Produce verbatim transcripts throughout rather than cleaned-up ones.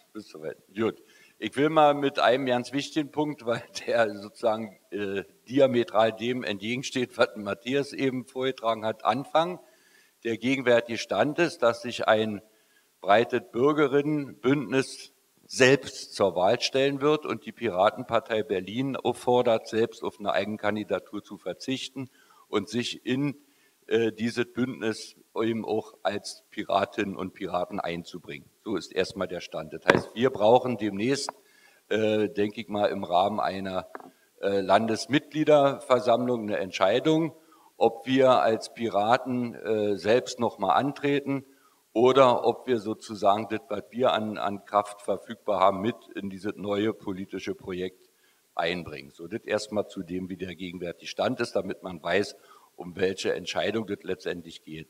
Bis soweit. Gut. Ich will mal mit einem ganz wichtigen Punkt, weil der sozusagen äh, diametral dem entgegensteht, was Matthias eben vorgetragen hat, anfangen. Der gegenwärtige Stand ist, dass sich ein breites Bürgerinnenbündnis selbst zur Wahl stellen wird und die Piratenpartei Berlin auffordert, selbst auf eine Eigenkandidatur zu verzichten und sich in äh, dieses Bündnis eben auch als Piratinnen und Piraten einzubringen. So ist erstmal der Stand. Das heißt, wir brauchen demnächst, äh, denke ich mal, im Rahmen einer äh, Landesmitgliederversammlung eine Entscheidung, ob wir als Piraten äh, selbst nochmal antreten oder ob wir sozusagen das, was wir an, an Kraft verfügbar haben, mit in dieses neue politische Projekt einbringen. So, das erstmal zu dem, wie der gegenwärtige Stand ist, damit man weiß, um welche Entscheidung das letztendlich geht.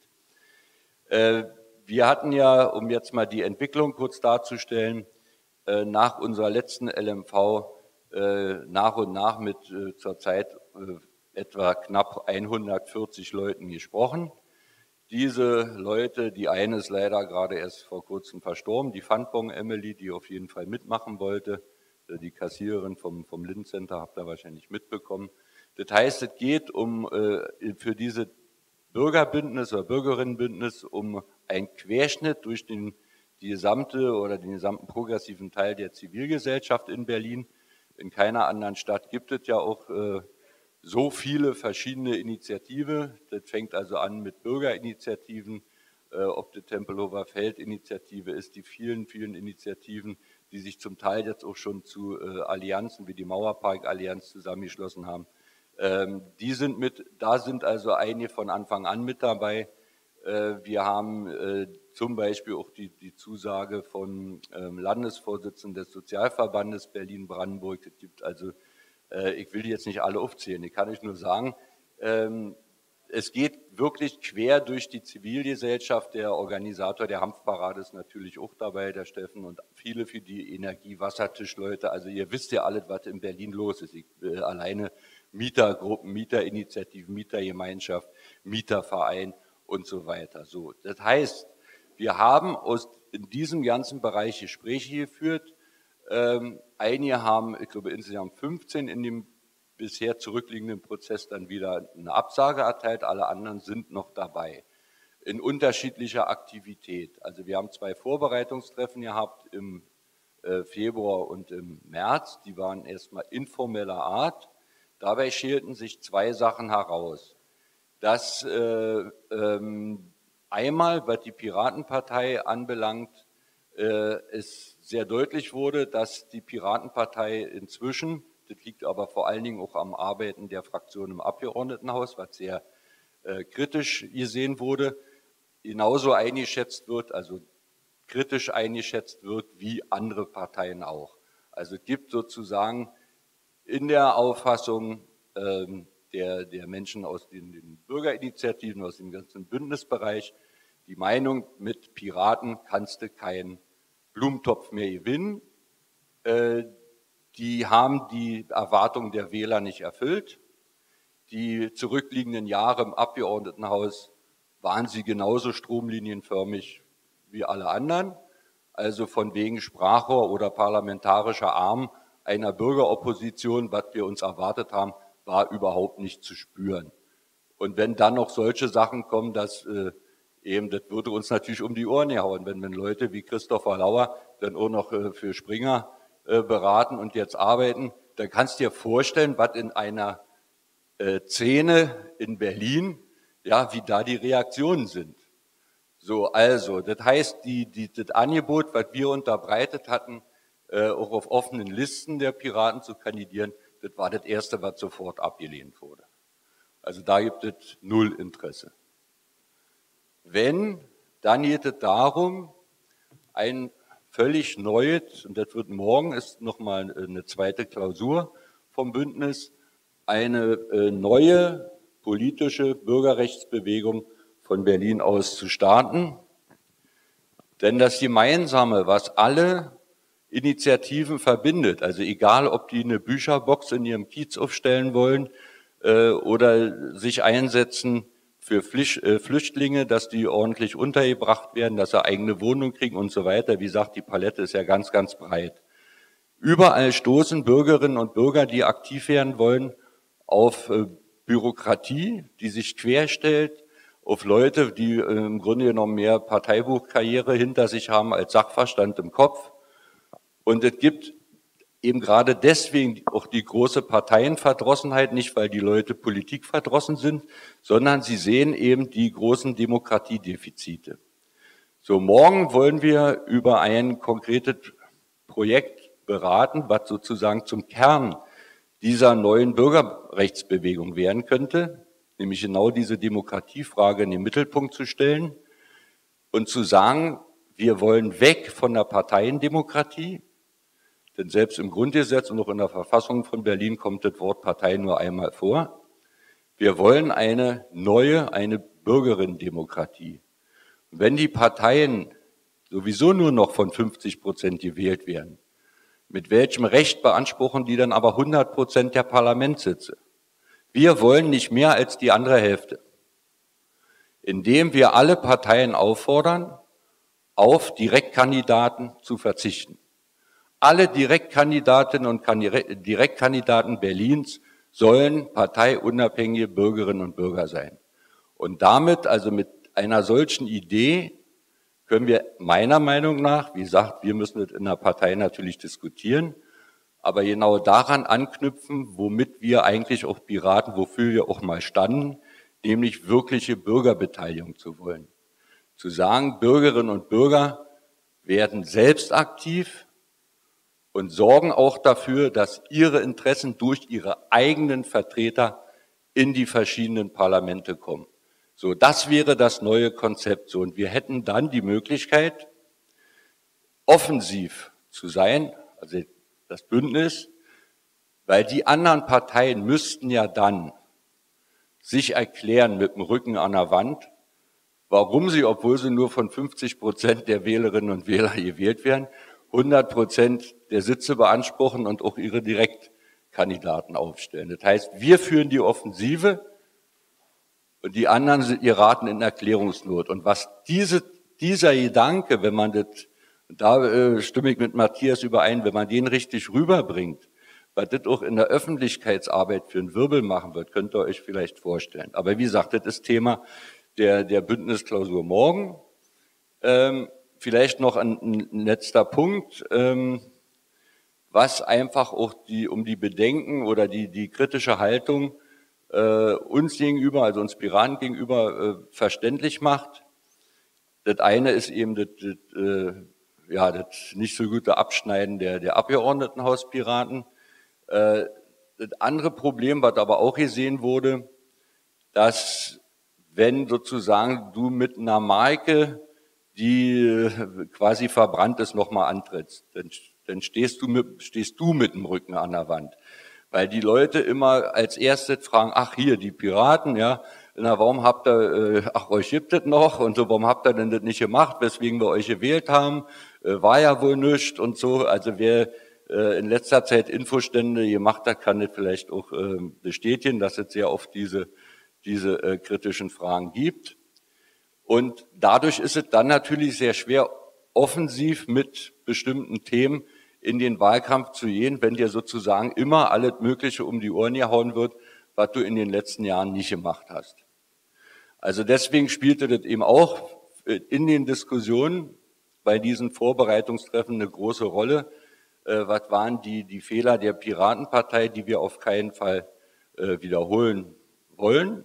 Äh, wir hatten ja, um jetzt mal die Entwicklung kurz darzustellen, äh, nach unserer letzten L M V äh, nach und nach mit äh, zurzeit äh, etwa knapp hundertvierzig Leuten gesprochen. Diese Leute, die eine ist leider gerade erst vor kurzem verstorben, die Pfandbon Emily, die auf jeden Fall mitmachen wollte, die Kassiererin vom, vom Lind Center, habt ihr wahrscheinlich mitbekommen. Das heißt, es geht um äh, für diese Bürgerbündnis oder Bürgerinnenbündnis um einen Querschnitt durch den, die gesamte oder den gesamten progressiven Teil der Zivilgesellschaft in Berlin. In keiner anderen Stadt gibt es ja auch äh, so viele verschiedene Initiativen. Das fängt also an mit Bürgerinitiativen, äh, ob die Tempelhofer Feld-Initiative ist, die vielen, vielen Initiativen, die sich zum Teil jetzt auch schon zu äh, Allianzen wie die Mauerpark-Allianz zusammengeschlossen haben. Ähm, die sind mit, da sind also einige von Anfang an mit dabei. Äh, wir haben äh, zum Beispiel auch die, die Zusage von ähm, Landesvorsitzenden des Sozialverbandes Berlin-Brandenburg. Es gibt also ich will die jetzt nicht alle aufzählen, ich kann euch nur sagen, es geht wirklich quer durch die Zivilgesellschaft. Der Organisator der Hanfparade ist natürlich auch dabei, der Steffen, und viele für die Energie-Wassertischleute. Also ihr wisst ja alles, was in Berlin los ist. Ich, äh, alleine Mietergruppen, Mieterinitiativen, Mietergemeinschaft, Mieterverein und so weiter. So, das heißt, wir haben aus in diesem ganzen Bereich Gespräche geführt. Ähm, einige haben, ich glaube insgesamt fünfzehn in dem bisher zurückliegenden Prozess dann wieder eine Absage erteilt, alle anderen sind noch dabei in unterschiedlicher Aktivität. Also wir haben zwei Vorbereitungstreffen gehabt im äh, Februar und im März, die waren erstmal informeller Art. Dabei schälten sich zwei Sachen heraus. Dass äh, ähm, einmal, was die Piratenpartei anbelangt, äh, es sehr deutlich wurde, dass die Piratenpartei inzwischen, das liegt aber vor allen Dingen auch am Arbeiten der Fraktion im Abgeordnetenhaus, was sehr äh, kritisch gesehen wurde, genauso eingeschätzt wird, also kritisch eingeschätzt wird, wie andere Parteien auch. Also es gibt sozusagen in der Auffassung ähm, der, der Menschen aus den, den Bürgerinitiativen, aus dem ganzen Bündnisbereich, die Meinung, mit Piraten kannst du keinen Blumentopf mehr gewinnen. Äh, die haben die Erwartungen der Wähler nicht erfüllt. Die zurückliegenden Jahre im Abgeordnetenhaus waren sie genauso stromlinienförmig wie alle anderen. Also von wegen Sprachrohr oder parlamentarischer Arm einer Bürgeropposition, was wir uns erwartet haben, war überhaupt nicht zu spüren. Und wenn dann noch solche Sachen kommen, dass äh, eben, das würde uns natürlich um die Ohren gehauen, wenn, wenn Leute wie Christopher Lauer dann auch noch äh, für Springer äh, beraten und jetzt arbeiten, dann kannst du dir vorstellen, was in einer äh, Szene in Berlin, ja, wie da die Reaktionen sind. So, also, das heißt, die, die, das Angebot, was wir unterbreitet hatten, äh, auch auf offenen Listen der Piraten zu kandidieren, das war das Erste, was sofort abgelehnt wurde. Also da gibt es null Interesse. Wenn, dann geht es darum, ein völlig neues, und das wird morgen, ist nochmal eine zweite Klausur vom Bündnis, eine äh, neue politische Bürgerrechtsbewegung von Berlin aus zu starten. Denn das Gemeinsame, was alle Initiativen verbindet, also egal, ob die eine Bücherbox in ihrem Kiez aufstellen wollen äh, oder sich einsetzen für Flüchtlinge, dass die ordentlich untergebracht werden, dass sie eigene Wohnungen kriegen und so weiter. Wie gesagt, die Palette ist ja ganz, ganz breit. Überall stoßen Bürgerinnen und Bürger, die aktiv werden wollen, auf Bürokratie, die sich querstellt, auf Leute, die im Grunde genommen mehr Parteibuchkarriere hinter sich haben als Sachverstand im Kopf. Und es gibt eben gerade deswegen auch die große Parteienverdrossenheit, nicht weil die Leute politikverdrossen sind, sondern sie sehen eben die großen Demokratiedefizite. So, morgen wollen wir über ein konkretes Projekt beraten, was sozusagen zum Kern dieser neuen Bürgerrechtsbewegung werden könnte, nämlich genau diese Demokratiefrage in den Mittelpunkt zu stellen und zu sagen, wir wollen weg von der Parteiendemokratie, denn selbst im Grundgesetz und auch in der Verfassung von Berlin kommt das Wort Partei nur einmal vor. Wir wollen eine neue, eine Bürgerinnendemokratie. Und wenn die Parteien sowieso nur noch von fünfzig Prozent gewählt werden, mit welchem Recht beanspruchen die dann aber hundert Prozent der Parlamentssitze? Wir wollen nicht mehr als die andere Hälfte, indem wir alle Parteien auffordern, auf Direktkandidaten zu verzichten. Alle Direktkandidatinnen und Direktkandidaten Berlins sollen parteiunabhängige Bürgerinnen und Bürger sein. Und damit, also mit einer solchen Idee, können wir meiner Meinung nach, wie gesagt, wir müssen das in der Partei natürlich diskutieren, aber genau daran anknüpfen, womit wir eigentlich auch Piraten, wofür wir auch mal standen, nämlich wirkliche Bürgerbeteiligung zu wollen. Zu sagen, Bürgerinnen und Bürger werden selbst aktiv und sorgen auch dafür, dass ihre Interessen durch ihre eigenen Vertreter in die verschiedenen Parlamente kommen. So, das wäre das neue Konzept. So, und wir hätten dann die Möglichkeit, offensiv zu sein, also das Bündnis, weil die anderen Parteien müssten ja dann sich erklären mit dem Rücken an der Wand, warum sie, obwohl sie nur von fünfzig Prozent der Wählerinnen und Wähler gewählt werden, hundert Prozent der Sitze beanspruchen und auch ihre Direktkandidaten aufstellen. Das heißt, wir führen die Offensive und die anderen sind, ihr raten in Erklärungsnot. Und was diese, dieser Gedanke, wenn man das, da äh, stimme ich mit Matthias überein, wenn man den richtig rüberbringt, was das auch in der Öffentlichkeitsarbeit für einen Wirbel machen wird, könnt ihr euch vielleicht vorstellen. Aber wie gesagt, das ist Thema der, der Bündnisklausur morgen. Ähm, vielleicht noch ein, ein letzter Punkt, ähm, was einfach auch die, um die Bedenken oder die, die kritische Haltung äh, uns gegenüber, also uns Piraten gegenüber, äh, verständlich macht. Das eine ist eben das, das, äh, ja, das nicht so gute Abschneiden der, der Abgeordnetenhauspiraten. Äh, das andere Problem, was aber auch gesehen wurde, dass wenn sozusagen du mit einer Marke, die äh, quasi verbrannt ist, nochmal antrittst, dann, dann stehst du mit, stehst du mit dem Rücken an der Wand. Weil die Leute immer als erstes fragen, ach hier, die Piraten, ja, na warum habt ihr, äh, ach euch gibt es noch und so, warum habt ihr denn das nicht gemacht, weswegen wir euch gewählt haben, äh, war ja wohl nichts und so. Also wer äh, in letzter Zeit Infostände gemacht hat, kann das vielleicht auch äh, bestätigen, dass es sehr oft diese, diese äh, kritischen Fragen gibt. Und dadurch ist es dann natürlich sehr schwer, offensiv mit bestimmten Themen in den Wahlkampf zu gehen, wenn dir sozusagen immer alles Mögliche um die Ohren gehauen wird, was du in den letzten Jahren nicht gemacht hast. Also deswegen spielte das eben auch in den Diskussionen bei diesen Vorbereitungstreffen eine große Rolle. Äh, was waren die, die Fehler der Piratenpartei, die wir auf keinen Fall äh, wiederholen wollen?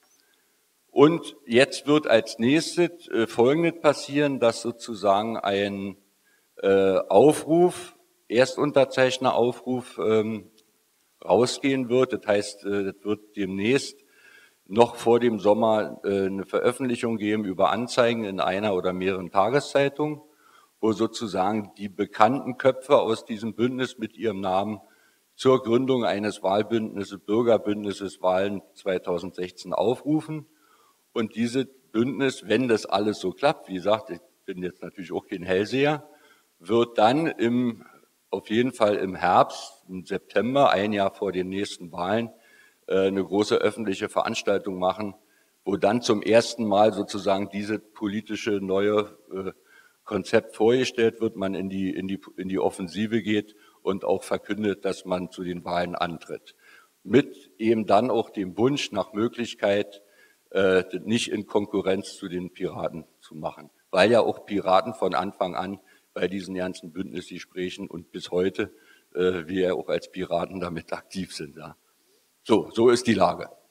Und jetzt wird als nächstes äh, Folgendes passieren, dass sozusagen ein äh, Aufruf, Erstunterzeichner-Aufruf ähm, rausgehen wird. Das heißt, äh, das wird demnächst noch vor dem Sommer äh, eine Veröffentlichung geben über Anzeigen in einer oder mehreren Tageszeitungen, wo sozusagen die bekannten Köpfe aus diesem Bündnis mit ihrem Namen zur Gründung eines Wahlbündnisses, Bürgerbündnisses Wahlen zweitausendsechzehn aufrufen. Und dieses Bündnis, wenn das alles so klappt, wie gesagt, ich bin jetzt natürlich auch kein Hellseher, wird dann im, auf jeden Fall im Herbst, im September, ein Jahr vor den nächsten Wahlen, eine große öffentliche Veranstaltung machen, wo dann zum ersten Mal sozusagen diese politische neue äh, Konzept vorgestellt wird, man in die, in die, in die Offensive geht und auch verkündet, dass man zu den Wahlen antritt. Mit eben dann auch dem Wunsch nach Möglichkeit, äh, nicht in Konkurrenz zu den Piraten zu machen. Weil ja auch Piraten von Anfang an bei diesen ganzen Bündnisgesprächen und bis heute äh, wir ja auch als Piraten damit aktiv sind. Ja. So, so ist die Lage.